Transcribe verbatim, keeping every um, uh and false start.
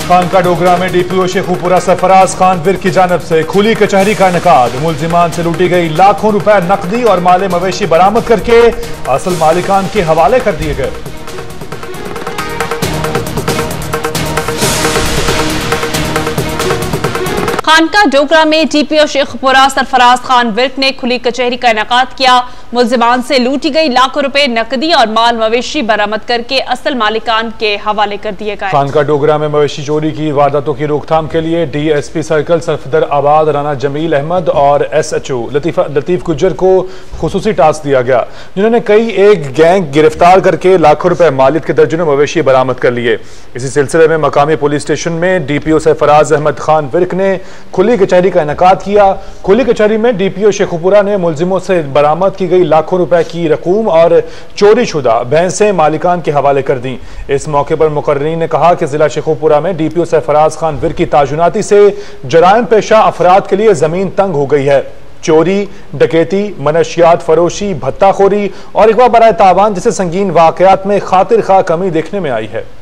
खानका डोगरा में डीपीओ शेखुपुरा सरफराज खान विर की जानिब से खुली कचहरी का इनेकाद। मुलजिमान से लूटी गई लाखों रुपए नकदी और माले मवेशी बरामद करके असल मालिकान के हवाले कर दिए गए। खानका डोगरा में डीपीओ शेखुपुरा सरफराज खान विर्क ने खुली कचहरी का इनेकाद किया। मुलजिमान से लूटी गई लाखों रुपए नकदी और माल मवेशी बरामद करके असल मालिकान के हवाले कर दिए गए। खानका डोगरा में मवेशी चोरी की वारदातों की रोकथाम के लिए डीएसपी सर्कल सफदर आबाद राना जमील अहमद और एसएचओ लतीफ लतीफ गुज्जर को खुसूसी टास्क दिया गया, जिन्होंने कई एक गैंग गिरफ्तार करके लाखों रुपए मालिक के दर्जनों मवेशी बरामद कर लिए। इसी सिलसिले में मकामी पुलिस स्टेशन में डीपीओ सरफराज अहमद खान विर्क ने खुली कचहरी का इनेकाद किया। खुली कचहरी में डीपीओ शेखुपुरा ने मुलजिमों से बरामद की गई लाखों रुपए की रकूम और चोरी शुदा भैंसें मालिकान के हवाले कर दी। इस मौके पर मुकर्रीन ने कहा कि जिला शेखुपुरा में डीपीओ सरफराज खान विर की ताजुनाती से जराइम पेशा अफराद के लिए जमीन तंग हो गई है। चोरी, डकैती, मनशियात फरोशी, भत्ताखोरी और अगवा बराए तावान जैसे संगीन वाकयात में खातिर खा कमी देखने में आई है।